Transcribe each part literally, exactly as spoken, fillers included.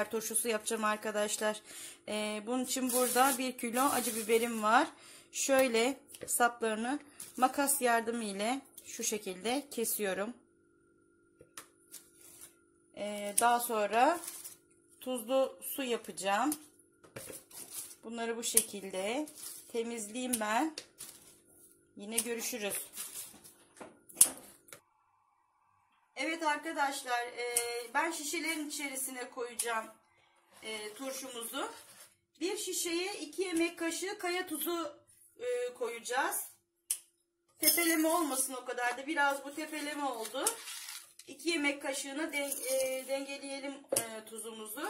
biber turşusu yapacağım arkadaşlar. Ee, bunun için burada bir kilo acı biberim var. Şöyle saplarını makas yardımı ile şu şekilde kesiyorum. Ee, daha sonra tuzlu su yapacağım. Bunları bu şekilde temizleyeyim ben. Yine görüşürüz. Evet arkadaşlar, e, ben şişelerin içerisine koyacağım e, turşumuzu. Bir şişeye iki yemek kaşığı kaya tuzu e, koyacağız. Tepeleme olmasın o kadar da, biraz bu tepeleme oldu. iki yemek kaşığına den, e, dengeleyelim e, tuzumuzu.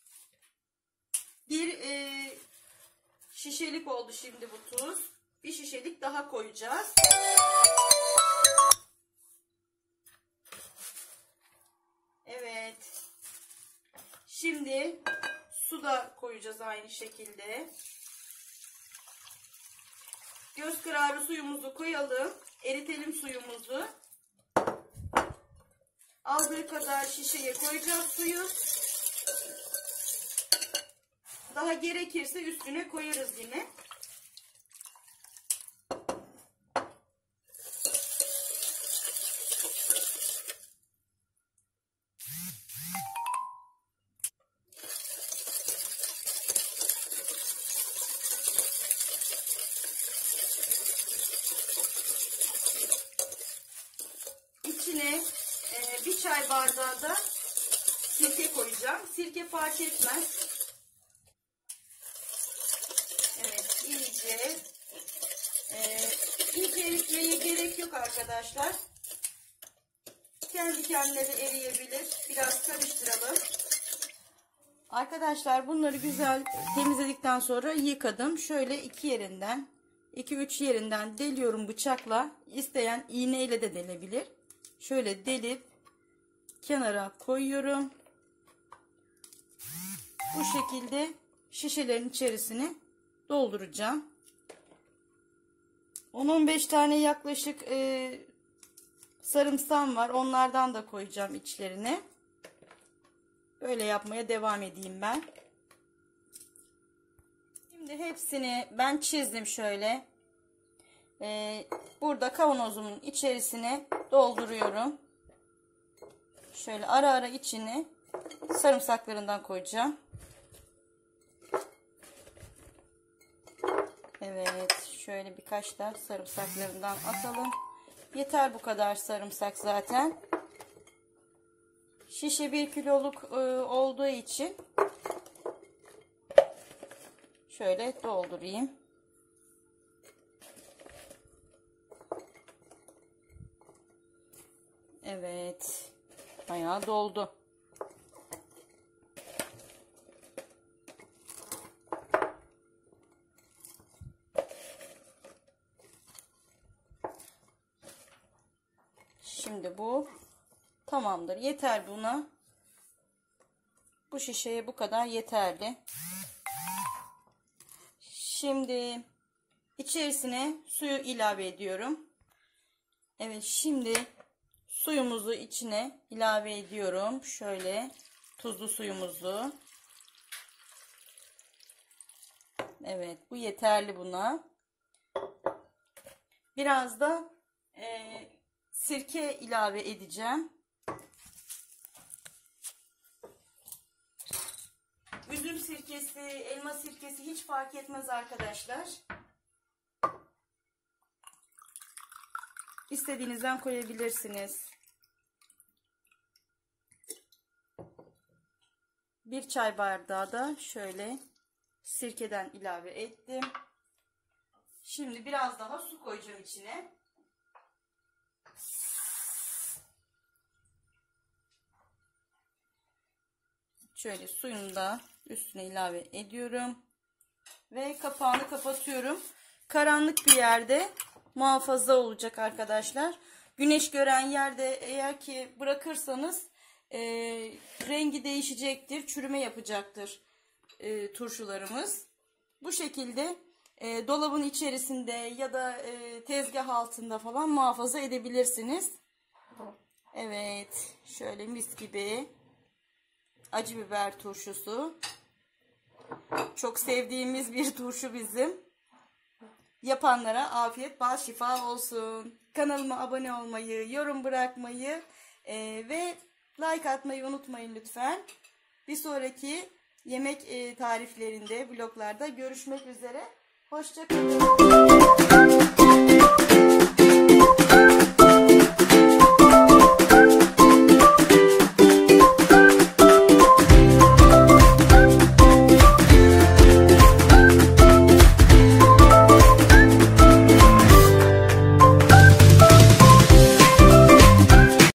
Bir e, şişelik oldu şimdi bu tuz. Bir şişelik daha koyacağız. Evet. Şimdi su da koyacağız aynı şekilde. Göz kararı suyumuzu koyalım. Eritelim suyumuzu. Aldığı kadar şişeye koyacağız suyu. Daha gerekirse üstüne koyarız yine. İçine e, bir çay bardağı da sirke koyacağım. Sirke fark etmez. Evet, iyice e, iyice eritmeye gerek yok arkadaşlar. Kendi kendine de eriyebilir. Biraz karıştıralım. Arkadaşlar bunları güzel temizledikten sonra yıkadım. Şöyle iki yerinden, iki üç yerinden deliyorum bıçakla. İsteyen iğneyle de delebilir. Şöyle delip kenara koyuyorum. Bu şekilde şişelerin içerisine dolduracağım. on on beş tane yaklaşık e, sarımsağım var. Onlardan da koyacağım içlerine. Böyle yapmaya devam edeyim ben. Şimdi hepsini ben çizdim şöyle. Ee, burada kavanozumun içerisine dolduruyorum. Şöyle ara ara içine sarımsaklarından koyacağım. Evet, şöyle birkaç da sarımsaklarından atalım. Yeter bu kadar sarımsak zaten. Şişe bir kiloluk e, olduğu için şöyle doldurayım. Evet, bayağı doldu. Şimdi bu tamamdır. Yeter buna. Bu şişeye bu kadar yeterli. Şimdi içerisine suyu ilave ediyorum. Evet, şimdi suyumuzu içine ilave ediyorum. Şöyle tuzlu suyumuzu. Evet, bu yeterli buna. Biraz da e, sirke ilave edeceğim. Üzüm sirkesi, elma sirkesi hiç fark etmez arkadaşlar. İstediğinizden koyabilirsiniz. Bir çay bardağı da şöyle sirkeden ilave ettim. Şimdi biraz daha su koyacağım içine. Şöyle suyunu da üstüne ilave ediyorum. Ve kapağını kapatıyorum. Karanlık bir yerde muhafaza olacak arkadaşlar. Güneş gören yerde eğer ki bırakırsanız e, rengi değişecektir. Çürüme yapacaktır e, turşularımız. Bu şekilde e, dolabın içerisinde ya da e, tezgah altında falan muhafaza edebilirsiniz. Evet, şöyle mis gibi acı biber turşusu. Çok sevdiğimiz bir turşu bizim. Yapanlara afiyet, bal, şifa olsun. Kanalıma abone olmayı, yorum bırakmayı e, ve like atmayı unutmayın lütfen. Bir sonraki yemek e, tariflerinde, vloglarda görüşmek üzere. Hoşça kalın.